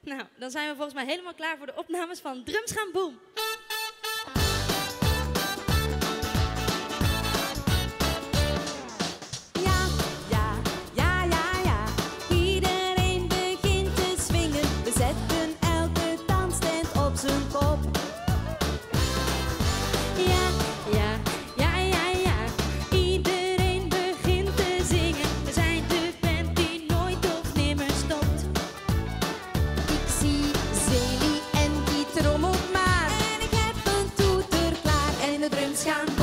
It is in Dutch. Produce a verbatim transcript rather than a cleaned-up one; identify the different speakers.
Speaker 1: Nou, dan zijn we volgens mij helemaal klaar voor de opnames van Drums Gaan Boom.
Speaker 2: Ja, ja, ja, ja, ja. Iedereen begint te swingen. We zetten elke dansstand op zijn kop.
Speaker 1: Ja, ja, ja, ja, ja. Iedereen begint te zingen. We zijn de band die nooit of nimmer stopt.
Speaker 2: Ik zie Zeli en die trommelt maar. En ik heb een toeter klaar en de drums gaan